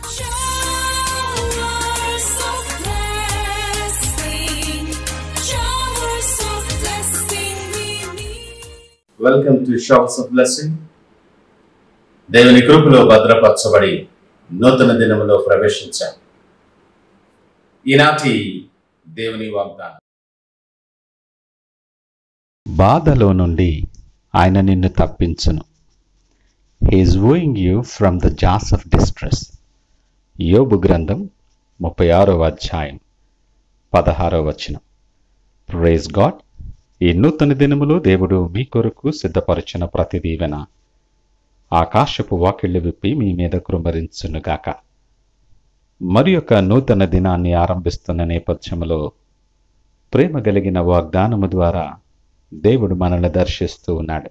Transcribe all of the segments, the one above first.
Showers of blessing, showers of blessing we need. Welcome to showers of blessing. దేవుని కృపలో భద్రపరచబడి నూతన దినములో ప్రవేశించాం. ఈనాటి దేవుని వాగ్దానం. బాధలో నుండి ఆయన నిన్ను తప్పించును. He is wooing you from the jaws of distress. యోబు గ్రంథం 36వ అధ్యాయం 16వ వచనం. Praise God. ఈ నూతన దినములో దేవుడు మీ కొరకు సిద్ధపరిచిన ప్రతి దీవెన ఆకాశపు వాకిళ్లు విప్పి మీ మీద కృంభరించునుగాక. మరి యొక్క నూతన దినాన్ని ఆరంభిస్తున్న నేపథ్యంలో ప్రేమ కలిగిన వాగ్దానము ద్వారా దేవుడు మనల్ని దర్శిస్తూ ఉన్నాడు.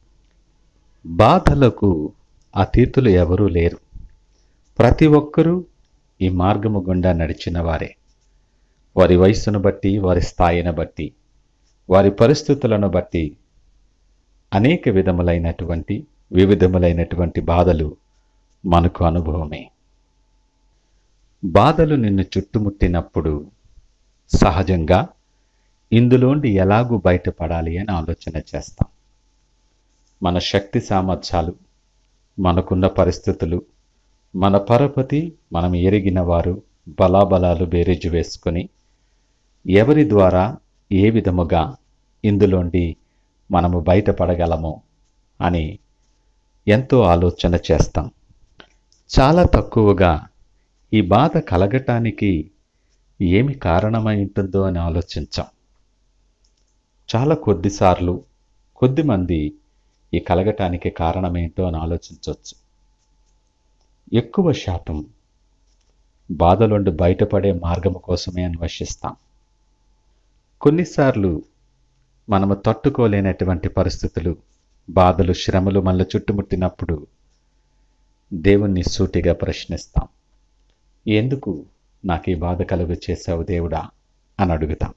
బాధలకు అతీతులు ఎవరూ లేరు. ప్రతి ఒక్కరూ ఈ మార్గము గుండా నడిచిన వారే. వారి వయస్సును బట్టి, వారి స్థాయిని బట్టి, వారి పరిస్థితులను బట్టి అనేక వివిధములైనటువంటి బాధలు మనకు అనుభవమే. బాధలు నిన్ను చుట్టుముట్టినప్పుడు సహజంగా ఇందులోండి ఎలాగూ బయటపడాలి అని ఆలోచన చేస్తాం. మన శక్తి సామర్థ్యాలు, మనకున్న పరిస్థితులు, మన పరపతి, మనం ఎరిగిన వారు బలాబలాలు బేరీజు వేసుకొని ఎవరి ద్వారా ఏ విధముగా ఇందులోండి మనము బయటపడగలమో అని ఎంతో ఆలోచన చేస్తాం. చాలా తక్కువగా ఈ బాధ కలగటానికి ఏమి కారణమై ఉంటుందో అని ఆలోచించాం. చాలా కొద్దిసార్లు కొద్దిమంది ఈ కలగటానికి కారణమేంటో అని ఆలోచించవచ్చు. ఎక్కువ శాతం బాధలుండి బయటపడే మార్గము కోసమే అన్వేషిస్తాం. కొన్నిసార్లు మనము తట్టుకోలేనటువంటి పరిస్థితులు, బాధలు, శ్రమలు మనల్ని చుట్టుముట్టినప్పుడు దేవుణ్ణి సూటిగా ప్రశ్నిస్తాం. ఎందుకు నాకు ఈ బాధ కలుగు చేశావు దేవుడా అని అడుగుతాం.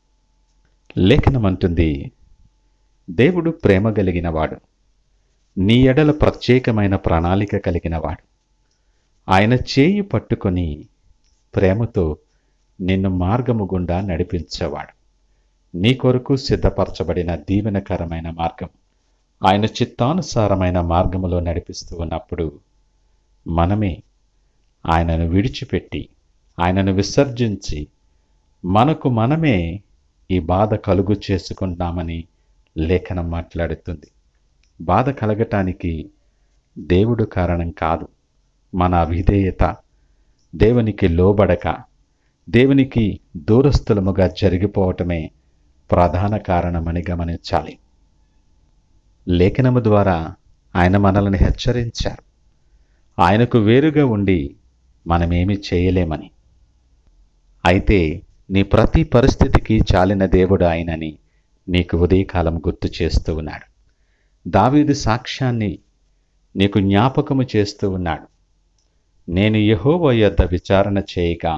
లేఖనం అంటుంది, దేవుడు ప్రేమ కలిగినవాడు, నీ ఎడల ప్రత్యేకమైన ప్రణాళిక కలిగినవాడు. ఆయన చేయి పట్టుకొని ప్రేమతో నిన్ను మార్గము గుండా నడిపించేవాడు. నీ కొరకు సిద్ధపరచబడిన దీవెనకరమైన మార్గం, ఆయన చిత్తానుసారమైన మార్గములో నడిపిస్తూ ఉన్నప్పుడు మనమే ఆయనను విడిచిపెట్టి, ఆయనను విసర్జించి మనకు మనమే ఈ బాధ కలుగు చేసుకుంటామని లేఖనం మాట్లాడుతుంది. బాధ కలగటానికి దేవుడు కారణం కాదు. మన అవిధేయత, దేవునికి లోబడక, దేవునికి దూరస్థులముగా జరిగిపోవటమే ప్రధాన కారణమని గమనించాలి. లేఖనము ద్వారా ఆయన మనల్ని హెచ్చరించారు. ఆయనకు వేరుగా ఉండి మనమేమి చేయలేమని. అయితే నీ ప్రతి పరిస్థితికి చాలిన దేవుడు ఆయనని నీకు ఉదయకాలం గుర్తు చేస్తూ ఉన్నాడు. దావీదు సాక్ష్యాన్ని నీకు జ్ఞాపకము చేస్తూ ఉన్నాడు. నేను యెహోవా యొద్ద విచారణ చేయగా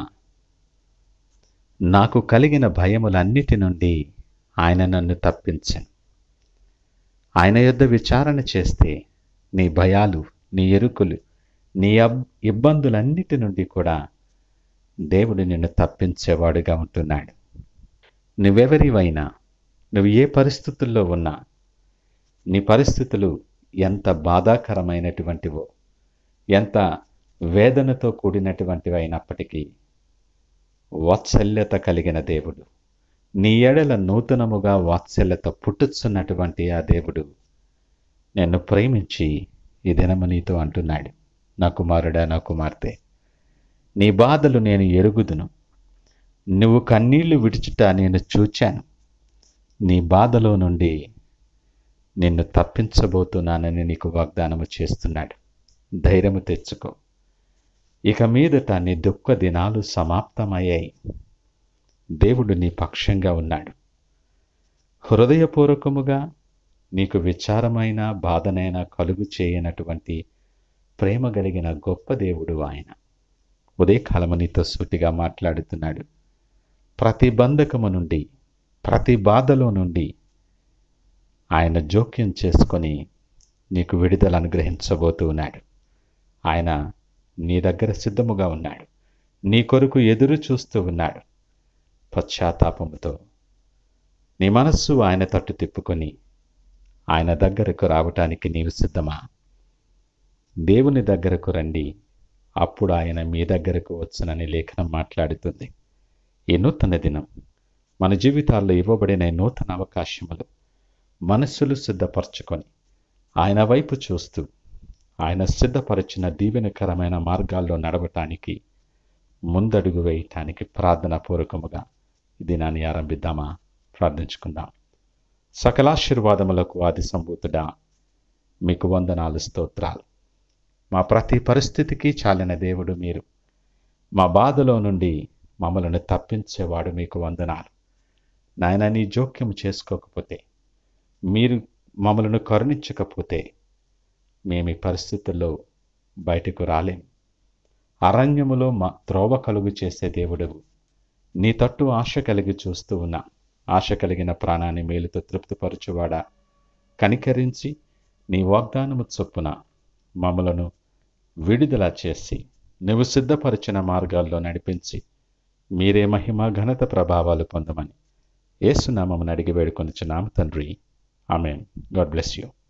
నాకు కలిగిన భయములన్నిటి నుండి ఆయన నన్ను తప్పించాను. ఆయన యొద్ద విచారణ చేస్తే నీ భయాలు, నీ ఎరుకులు, నీ ఇబ్బందులన్నిటి నుండి కూడా దేవుడు నిన్ను తప్పించేవాడుగా ఉంటున్నాడు. నువ్వెవరివైనా, నువ్వు ఏ పరిస్థితుల్లో ఉన్నా, నీ పరిస్థితులు ఎంత బాధాకరమైనటువంటివో, ఎంత వేదనతో కూడినటువంటివి అయినప్పటికీ వాత్సల్యత కలిగిన దేవుడు, నీ ఎడల నూతనముగా వాత్సల్యత పుట్టుచున్నటువంటి ఆ దేవుడు నిన్ను ప్రేమించి ఈ దినము నీతో అంటున్నాడు, నా కుమారుడా, నా కుమార్తె, నీ బాధలు నేను ఎరుగుదును, నువ్వు కన్నీళ్లు విడుచుట నేను చూచాను, నీ బాధలో నుండి నిన్ను తప్పించబోతున్నానని నీకు వాగ్దానము చేస్తున్నాడు. ధైర్యము తెచ్చుకో. ఇక మీదట నీ దుఃఖ దినాలు సమాప్తమయ్యాయి. దేవుడు నీ పక్షంగా ఉన్నాడు. హృదయపూర్వకముగా నీకు విచారమైన బాధనైనా కలుగు చేయనటువంటి ప్రేమ కలిగిన గొప్ప దేవుడు ఆయన. ఉదయకాలము నీతో సూటిగా మాట్లాడుతున్నాడు. ప్రతి బంధకము నుండి, ప్రతి బాధలో నుండి ఆయన జోక్యం చేసుకొని నీకు విడుదల అనుగ్రహించబోతూ ఉన్నాడు. ఆయన నీ దగ్గర సిద్ధముగా ఉన్నాడు. నీ కొరకు ఎదురు చూస్తూ ఉన్నాడు. పశ్చాత్తాపముతో నీ మనస్సు ఆయన తట్టు తిప్పుకొని ఆయన దగ్గరకు రావటానికి నీవు సిద్ధమా? దేవుని దగ్గరకు రండి, అప్పుడు ఆయన మీ దగ్గరకు వచ్చునని లేఖనం మాట్లాడుతుంది. ఈ నూతన దినం మన జీవితాల్లో ఇవ్వబడిన నూతన అవకాశములు మనస్సులు సిద్ధపరచుకొని ఆయన వైపు చూస్తూ ఆయన సిద్ధపరిచిన దీవెనకరమైన మార్గాల్లో నడవటానికి ముందడుగు వేయటానికి ప్రార్థనాపూర్వకముగా ఈ దినాన్ని ఆరంభిద్దామా? ప్రార్థించుకుందాం. సకలాశీర్వాదములకు ఆది సంభూతుడా, మీకు వందనాలు, స్తోత్రాలు. మా ప్రతి పరిస్థితికి చాలిన దేవుడు మీరు. మా బాధలో నుండి మమ్మలను తప్పించేవాడు, మీకు వందనాలు. నాయన, నీ జోక్యం చేసుకోకపోతే, మీరు మమ్మలను కరుణించకపోతే మేము ఈ పరిస్థితుల్లో బయటకు రాలేం. అరణ్యములో మా త్రోవ కలుగు చేసే దేవుడవు. నీ తట్టు ఆశ కలిగి చూస్తూ ఉన్నా. ఆశ కలిగిన ప్రాణాన్ని మేలుతో తృప్తిపరచువాడా, కనికరించి నీ వాగ్దానము చొప్పున మమ్మలను విడుదల చేసి నువ్వు సిద్ధపరిచిన మార్గాల్లో నడిపించి మీరే మహిమ ఘనత ప్రభావాలు పొందమని యేసు నామమున అడిగి వేడుకొనుచున్నాము తండ్రి. ఆమేన్. God bless you.